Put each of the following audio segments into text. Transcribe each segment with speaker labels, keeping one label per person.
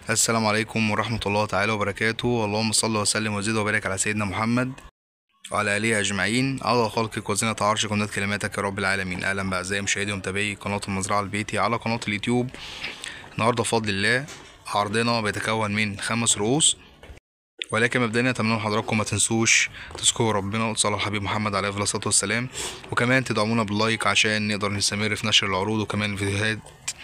Speaker 1: السلام عليكم ورحمة الله تعالى وبركاته. اللهم صل وسلم وزد وبارك على سيدنا محمد وعلى آله أجمعين على خلقك وزنة عرشك ومداد كلماتك يا رب العالمين. أهلا بأعزائي مشاهدي ومتابعي قناة المزرعة البيتي على قناة اليوتيوب. النهاردة بفضل الله عرضنا بيتكون من 5 رؤوس، ولكن مبدئيا اتمنى من حضراتكم ما تنسوش تذكروا ربنا وتصلوا على الحبيب محمد عليه افضل الصلاه والسلام، وكمان تدعمونا باللايك عشان نقدر نستمر في نشر العروض وكمان الفيديوهات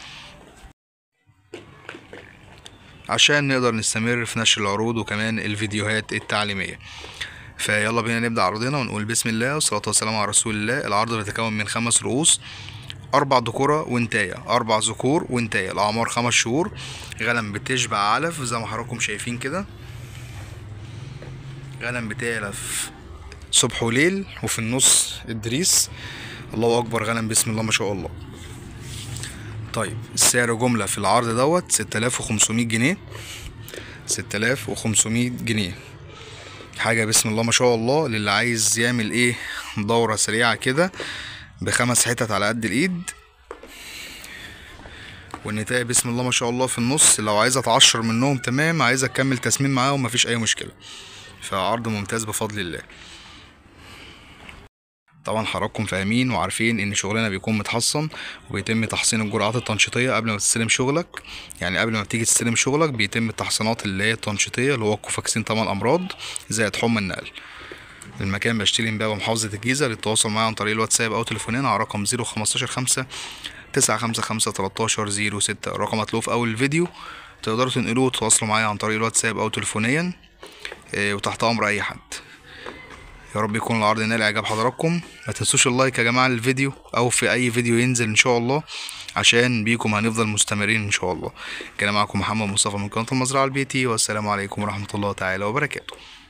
Speaker 1: التعليميه. فيلا بينا نبدا عرضنا ونقول بسم الله والصلاه والسلام على رسول الله. العرض بيتكون من 5 رؤوس، 4 ذكورة وانتايه، 4 ذكور وانتايه، الاعمار 5 شهور، غنم بتشبع علف زي ما حضراتكم شايفين كده، غنم بتالف صبح وليل وفي النص ادريس. الله اكبر، غنم بسم الله ما شاء الله. طيب السعر جملة في العرض دوت 6500 جنيه، 6500 جنيه، حاجة بسم الله ما شاء الله. للي عايز يعمل ايه دورة سريعة كده ب5 حتت على قد الايد، والنتاية بسم الله ما شاء الله في النص. لو عايزة اتعشر منهم تمام، عايزة اكمل تسمين معاهم مفيش اي مشكلة، فعرض ممتاز بفضل الله. طبعا حضراتكم فاهمين وعارفين ان شغلنا بيكون متحصن وبيتم تحصين الجرعات التنشيطيه قبل ما تستلم شغلك. يعني قبل ما بتيجي تستلم شغلك بيتم التحصينات اللي هي التنشيطيه، اللي هو الكوفاكسين 8 امراض زائد حمى النقل. المكان بشتري من باب محافظه الجيزه. للتواصل معايا عن طريق الواتساب او تليفونين على رقم 015 5 955 13 06. الرقم هتلاقوه في اول الفيديو، تقدروا تنقلوه وتتواصلوا معايا عن طريق الواتساب او تليفونيا، وتحت امر اي حد. يا رب يكون العرض نال اعجاب حضراتكم. ما تنسوش اللايك يا جماعه للفيديو او في اي فيديو ينزل ان شاء الله، عشان بيكم هنفضل مستمرين ان شاء الله. كان معكم محمد مصطفى من قناه المزرعه البيتي، والسلام عليكم ورحمه الله تعالى وبركاته.